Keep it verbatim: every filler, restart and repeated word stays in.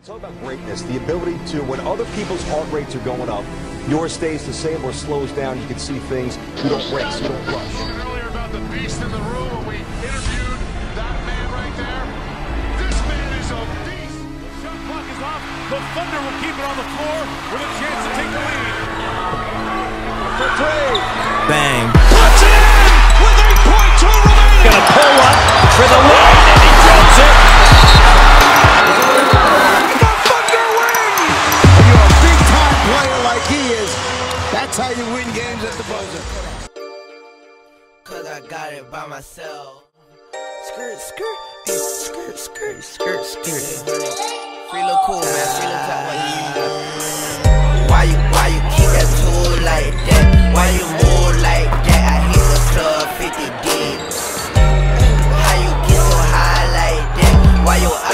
Talk about greatness, the ability to, when other people's heart rates are going up, yours stays the same or slows down. You can see things. You don't race, you don't rush. Earlier about the beast in the room when we interviewed that man right there. This man is a beast. The shot clock is off. The Thunder will keep it on the floor with a chance to take the lead. For three. Bang. Puts it in with eight point two remaining. Gonna pull up for the win, and he drops it. Player like he is, that's how you win games at the buzzer. Cause I got it by myself. Skirt, skirt, skirt, skirt, skirt, skirt. Free little cool, man. Free little top like you. Why you, why you keep that tool like that? Why you move like that? I hit the club fifty deep. How you get so high like that? Why you